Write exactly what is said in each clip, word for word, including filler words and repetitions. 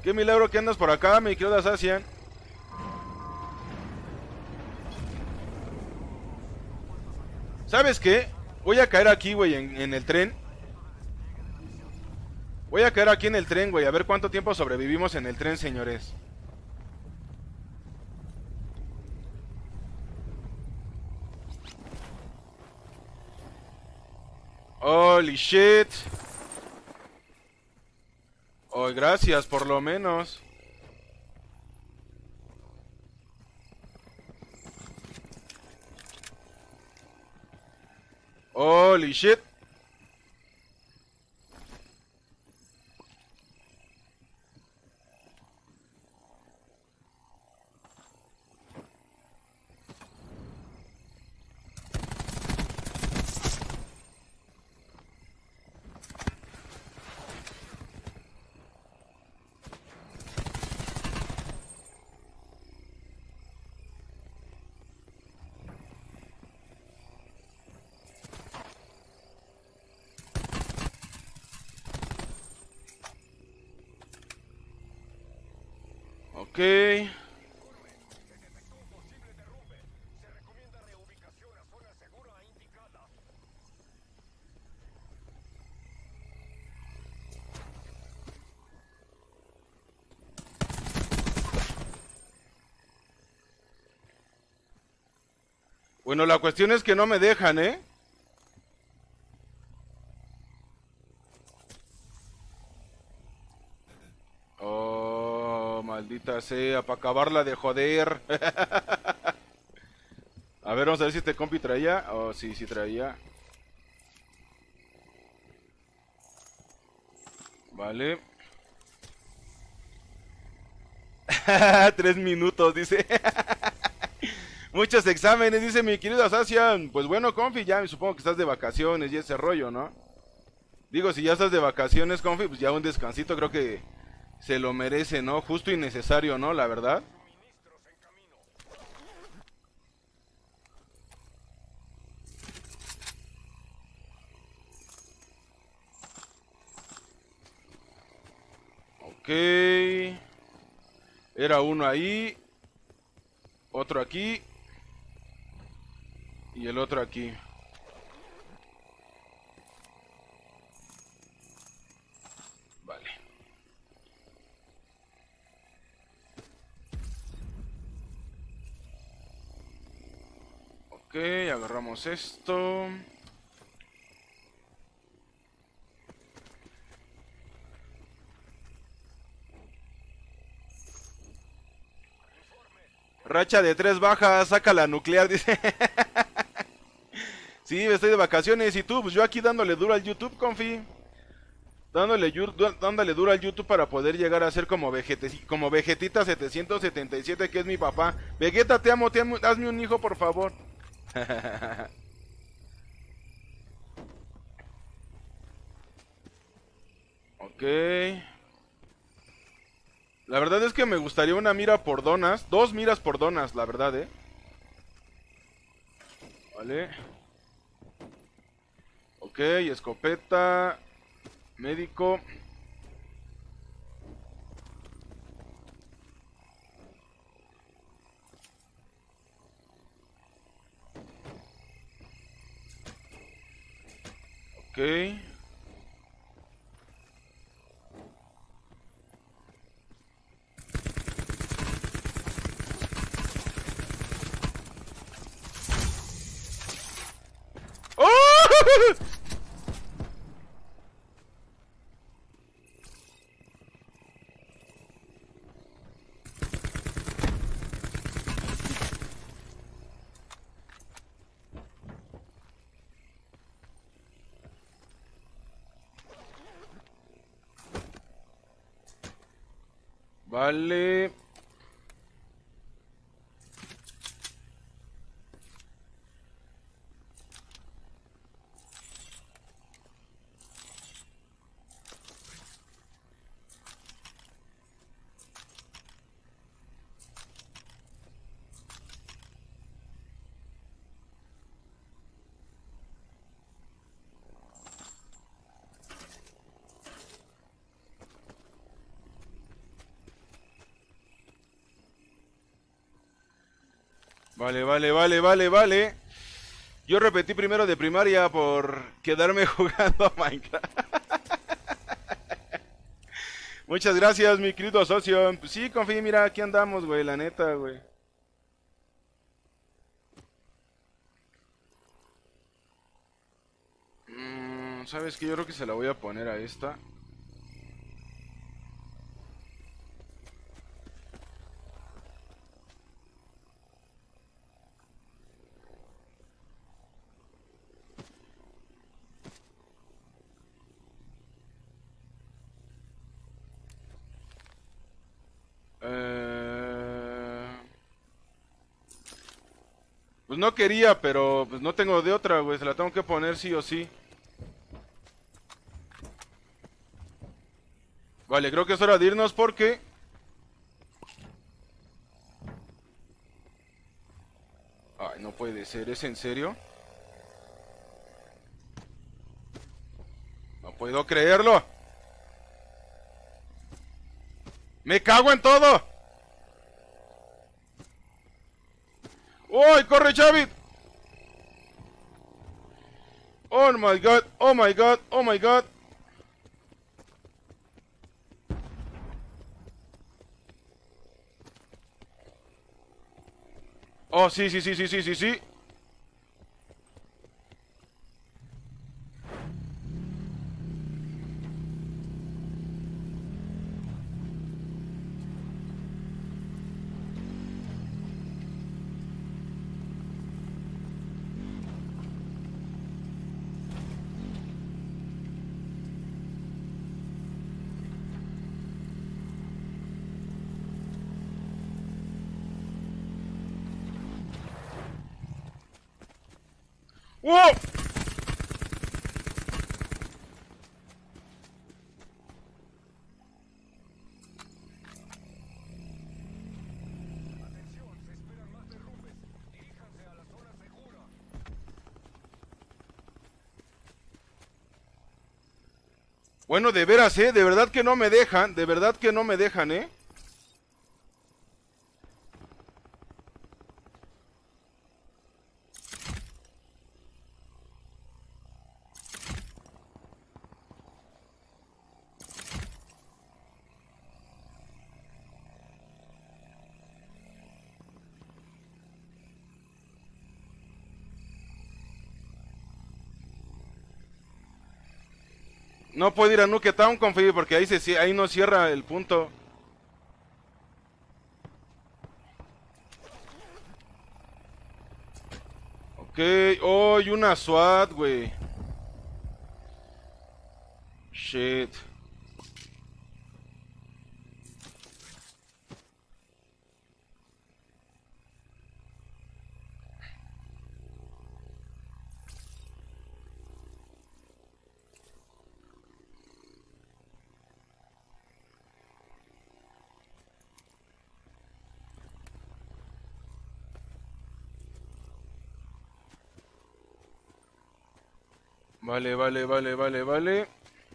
Qué milagro que andas por acá, mi querido Asacian. ¿Sabes qué? Voy a caer aquí, güey, en, en el tren. Voy a caer aquí en el tren, güey. A ver cuánto tiempo sobrevivimos en el tren, señores. Holy shit. Oh, gracias, por lo menos. Holy shit. Ok. Bueno, la cuestión es que no me dejan, ¿eh? Oh, maldita sea, para acabarla de joder. A ver, vamos a ver si este compi traía. Oh, sí, sí traía. Vale. Tres minutos, dice. Muchos exámenes, dice mi querido Asacian. Pues bueno, confi, ya supongo que estás de vacaciones y ese rollo, ¿no? Digo, si ya estás de vacaciones, confi, pues ya un descansito creo que se lo merece, ¿no? Justo y necesario, ¿no? La verdad. Ok. Era uno ahí. Otro aquí. Y el otro aquí. Vale. Ok, agarramos esto. Racha de tres bajas, saca la nuclear, dice. Sí, estoy de vacaciones. ¿Y tú? Pues yo aquí dándole duro al YouTube, confi. Dándole, dándole duro al YouTube para poder llegar a ser como, Vegete, como Vegetita setecientos setenta y siete, que es mi papá. Vegeta, te amo, te amo, hazme un hijo, por favor. Ok. La verdad es que me gustaría una mira por donas. Dos miras por donas, la verdad, eh. Vale. Ok, escopeta. Médico. Ok. ¡Oh! Vale. Vale, vale, vale, vale, vale. Yo repetí primero de primaria por quedarme jugando a Minecraft. Muchas gracias, mi querido socio. Pues sí, confí, mira, aquí andamos, güey, la neta, güey. Mm, ¿sabes qué? Yo creo que se la voy a poner a esta. Eh... Pues no quería, pero pues no tengo de otra, güey. Se la tengo que poner sí o sí. Vale, creo que es hora de irnos porque... Ay, no puede ser, ¿es en serio? No puedo creerlo. ¡Me cago en todo! ¡Uy, corre, Xavi! Oh my god, oh my god, oh my god. Oh, sí, sí, sí, sí, sí, sí, sí. ¡Wow! Bueno, de veras, eh, de verdad que no me dejan, de verdad que no me dejan, eh. No puedo ir a Nuke Town, confí, porque ahí, se, cie- ahí no cierra el punto. Ok, oh, y una SWAT, güey. Shit. Vale, vale, vale, vale, vale.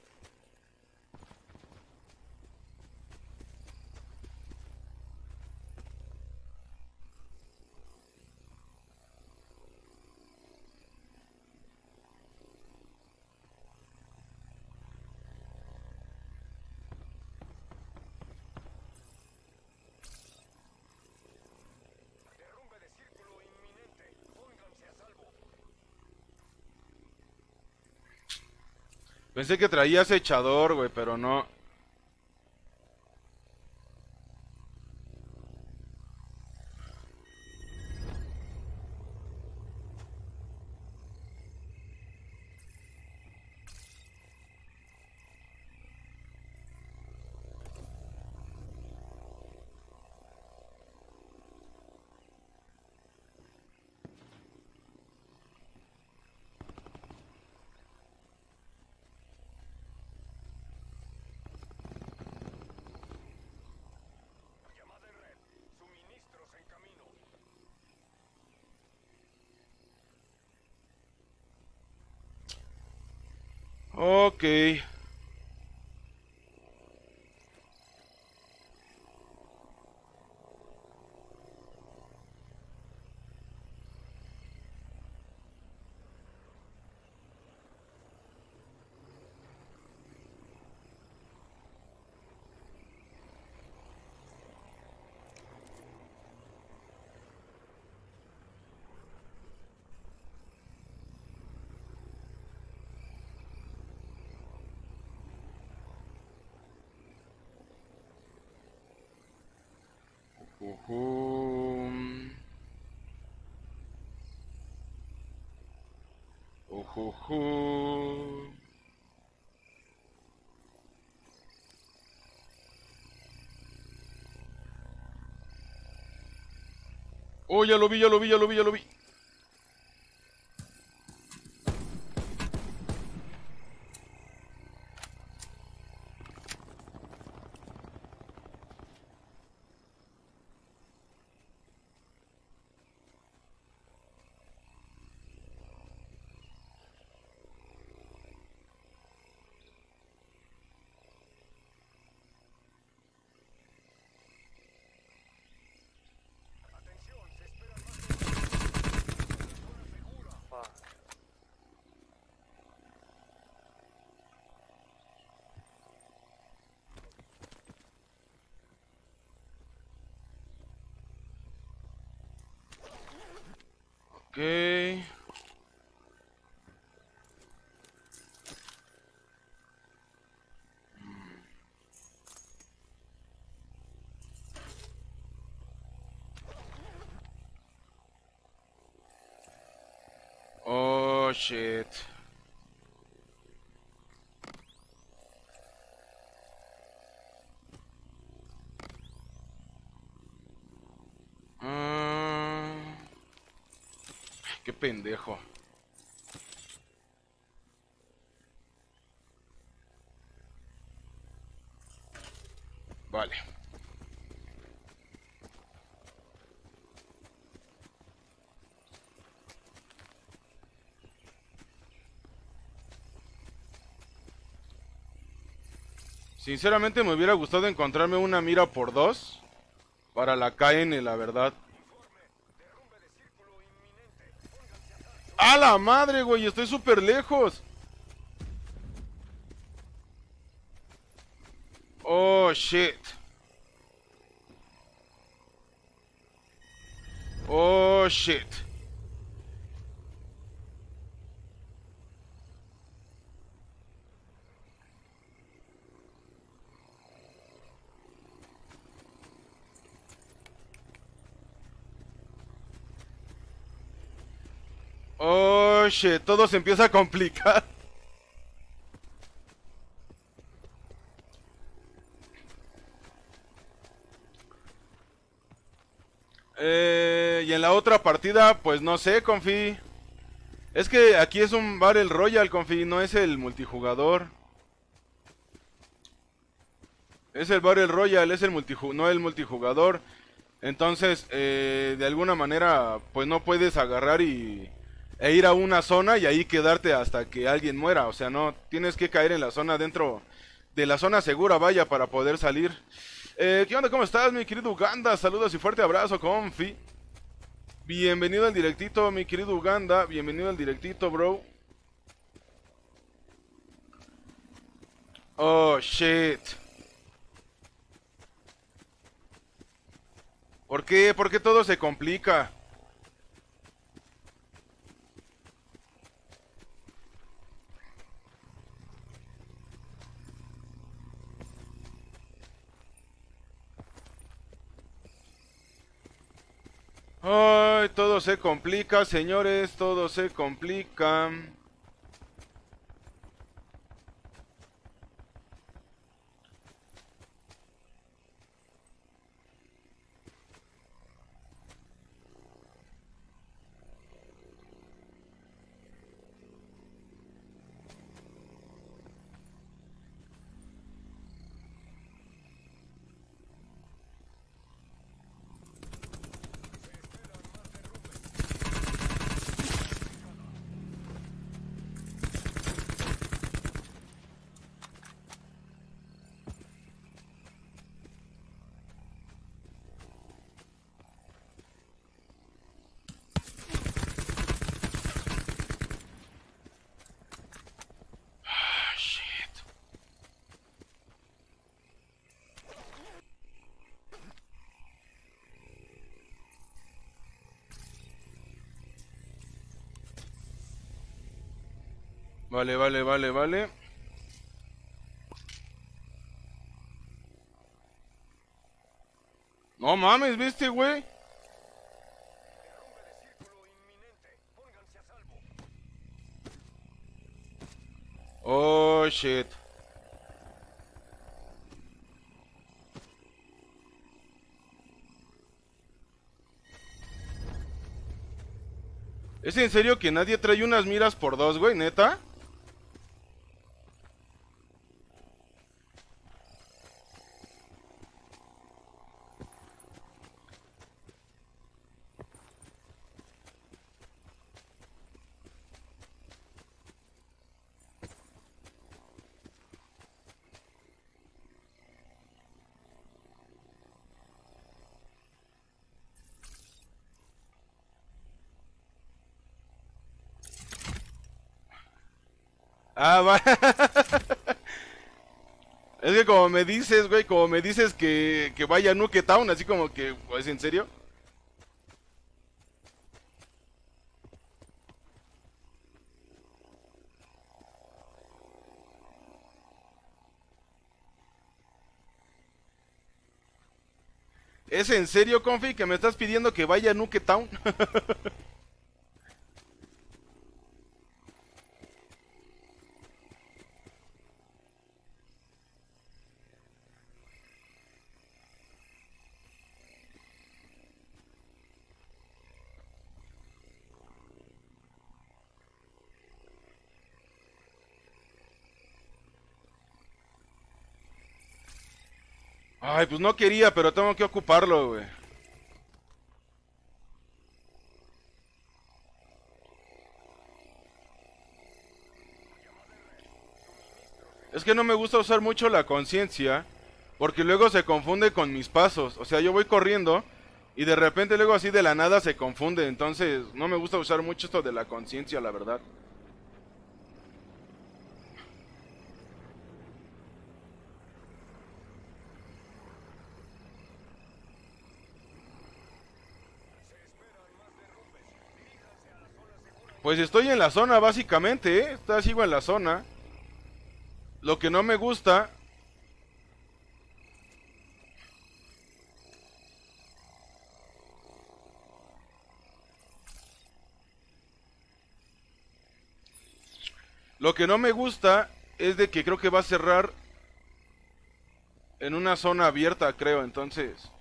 Pensé que traías echador, güey, pero no. Ok. Ujú. Ujujú. Oh, ya lo vi, ya lo vi, ya lo vi, ya lo vi. Ok. Oh, shit. Ah, qué pendejo. Vale. Sinceramente me hubiera gustado encontrarme una mira por dos para la K N, la verdad. ¡A la madre, güey! Estoy súper lejos. Oh, shit. Oh, shit. Oh, shit. Todo se empieza a complicar. Eh, y en la otra partida, pues no sé, confi. Es que aquí es un Battle Royale, confi, no es el multijugador. Es el Battle Royale, es el multiju no el multijugador. Entonces, eh, de alguna manera, pues no puedes agarrar y e ir a una zona y ahí quedarte hasta que alguien muera. O sea, no, tienes que caer en la zona dentro de la zona segura, vaya, para poder salir. Eh, ¿qué onda? ¿Cómo estás, mi querido Uganda? Saludos y fuerte abrazo, confi. Bienvenido al directito, mi querido Uganda. Bienvenido al directito, bro. Oh, shit. ¿Por qué? ¿Por qué todo se complica? Ay, todo se complica, señores, todo se complica. Ah, shit. Vale, vale, vale, vale. No mames, ¿viste, güey? Oh, shit. ¿Es en serio que nadie trae unas miras por dos, güey? ¿Neta? Ah, va. Es que como me dices, güey, como me dices que, que vaya a Nuke Town, así como que, ¿es en serio? ¿Es en serio, Confi, que me estás pidiendo que vaya a Nuke Town? Ay, pues no quería, pero tengo que ocuparlo, güey. Es que no me gusta usar mucho la conciencia, porque luego se confunde con mis pasos. O sea, yo voy corriendo y de repente luego así de la nada se confunde. Entonces, no me gusta usar mucho esto de la conciencia, la verdad. Pues estoy en la zona, básicamente, ¿eh? Está, sigo en la zona. Lo que no me gusta... Lo que no me gusta es de que creo que va a cerrar en una zona abierta, creo, entonces...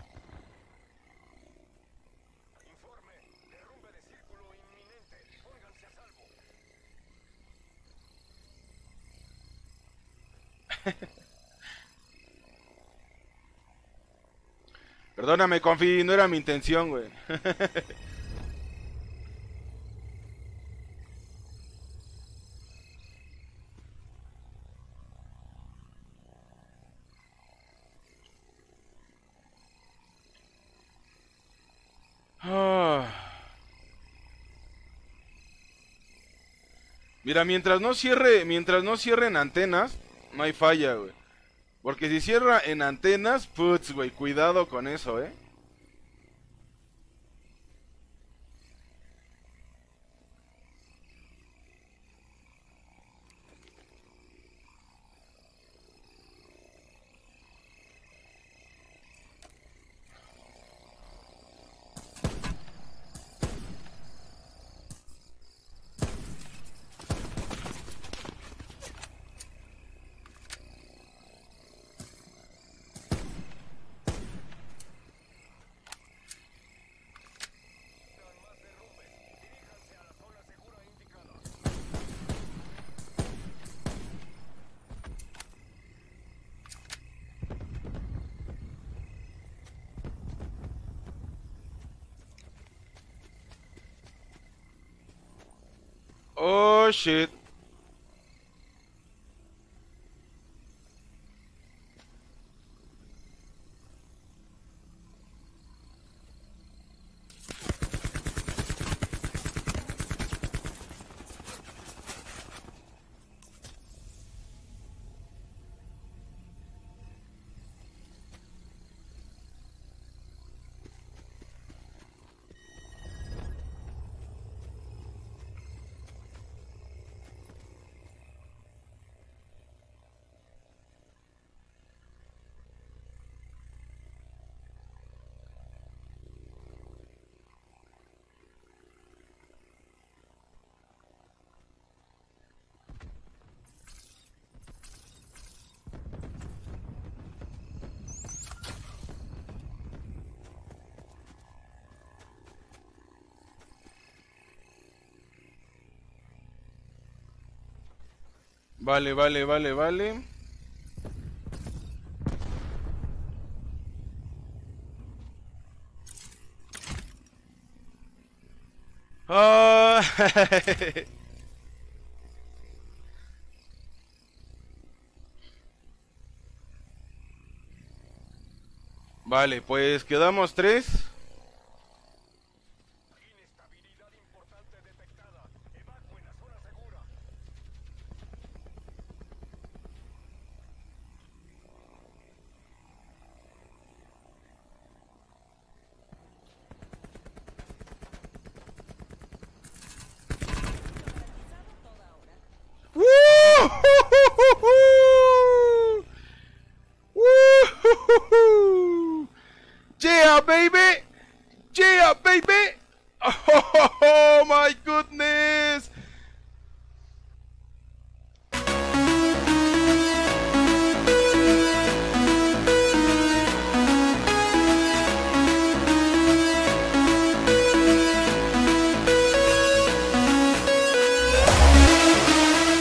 Perdóname, Confi, no era mi intención, güey. Ah. Mira, mientras no cierre, mientras no cierren antenas, no hay falla, güey. Porque si cierra en antenas, putz, güey, cuidado con eso, ¿eh? Oh, shit. Vale, vale, vale, vale. Ah. Vale, pues quedamos tres. Inestabilidad importante detectada. Evacúen a zona segura. Yeah, baby.